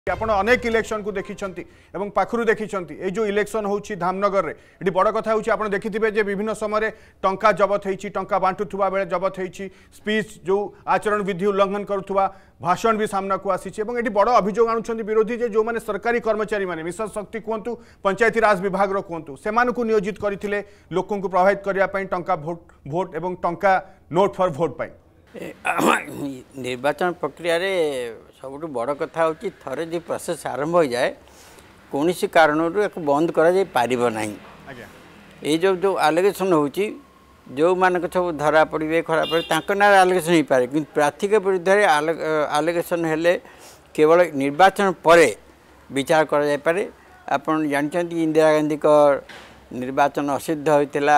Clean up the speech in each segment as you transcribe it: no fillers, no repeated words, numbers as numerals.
आपण अनेक इलेक्शन को देखिछंती एवं पाखरु देखिछंती ए जो इलेक्शन होउची धामनगर रे एटी बड़ कथा होउची आपण देखिथिबे जे विभिन्न समय टंका जबत होईची टंका बांटुथुवा बेले जबत होईची स्पीच जो आचरण विधि उल्लंघन करुथुवा भाषण भी सामना को आसीची एवं एटी बड़ अभियोग आनुछंती विरोधी जे जो माने सरकारी कर्मचारी माने मिशन शक्ति कोंतु पंचायती राज विभाग रो कोंतु सेमान को नियोजित करथिले लोकन को प्रभावित करिया पई टंका भोट एवं टंका नोट फॉर भोट पई निर्वाचन प्रक्रिया रे सब बड़ कथा हूँ थे जो प्रोसेस आरंभ हो जाए कौन सी कारण एक बंद करा पारिबो नहीं। ये जो आलिगेसन हो जो मानक सब धरा पड़े खराब पड़े ना आलिगेसन हो पारे कि प्रार्थी के विरुद्ध आलिगेसन हेले केवल निर्वाचन पर विचार करा पारे। आपन जानते इंदिरा गांधी को निर्वाचन असिद्ध होता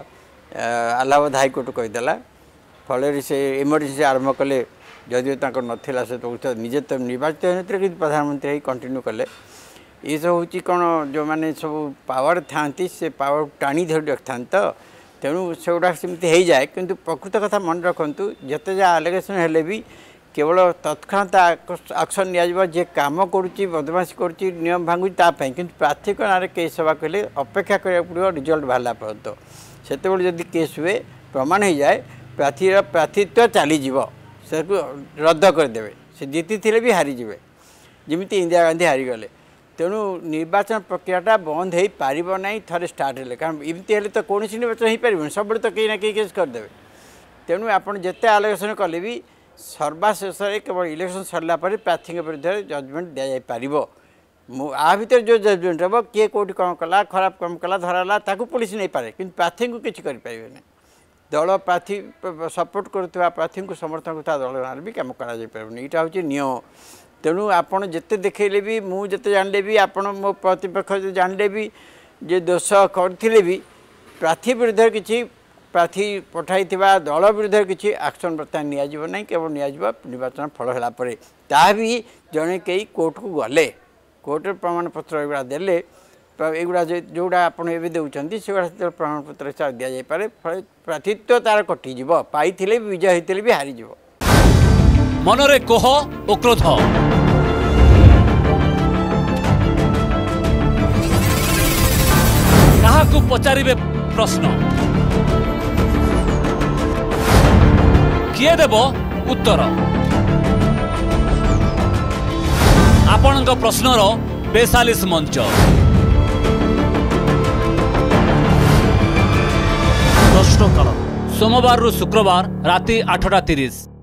इलाहाबाद हाईकोर्ट कहीदेला फल से इमरजेंसी आरंभ कले जदिव नाला से तो निजे तो निर्वाचित होते कि प्रधानमंत्री कंटिन्यू कले ये सब हूँ कौन जो मैंने सब पावर था से पावर टाणी धरी रखता तो तेणु से गुड़ा सेमती हो जाए कि प्रकृत कथा मन रखु जिते जहाँ आलिगेसन हेले भी केवल तत्क्षणात एक्शन नि कम करुच्ची बदमाशी करुच्ची नियम भांगुची कि प्रार्थी ना केस सभा कहले अपेक्षा करा पड़ो रिजल्ट बाहर पर्यंत से जब केस हुए प्रमाण हो जाए प्रार्थीत्व चलीज से रद्द करदे से जीति थे भी हारीजे जमी इंदिरा गांधी हारीगले तेणु निर्वाचन प्रक्रियाटा बंद हो पार ना थे स्टार्ट है कारण इमती तो कौन निर्वाचन हो पार सब तो कहीं ना कहीं केस करदे तेणु आपड़ जिते आलिगेसन कले भी सर्वशेष केवल इलेक्शन सरला प्रार्थी विरुद्ध जजमेंट दि जापर आ भर जो जजमेंट हम किए कौटी कम कला खराब कम कला धराला पुलिस नहीं पारे कि प्रार्थी को किसी करें दल प्रार्थी सपोर्ट करुवा प्रार्थी को समर्थन करता दल ना भी कम कर यहाँ हूँ नियम तेणु आपड़ जिते देखले भी मुझे जानले भी आपण मो प्रतिपक्ष जानले भी जे दोष करथिले भी प्रार्थी विरुद्ध किसी प्रार्थी पठाई दल विरुद्ध किसी एक्शन बर्तमान नि केवल निर्वाचन फल है भी जड़े कई कोर्ट को गले कोर्ट प्रमाण पत्र एगुड़ा देले एगुड़ा जोड़ा आपड़ ए देते से प्रमाण पत्र दि जापे प्रार्थीत्व तार कटिज पाई विजय होते भी हारीज मनरे कोह और क्रोध काहाकू पचारिबे प्रश्न किए देव उत्तर आपणक प्रश्नर 42 मंच प्रश्नकाल सोमवार रु शुक्रवार राति 8:30।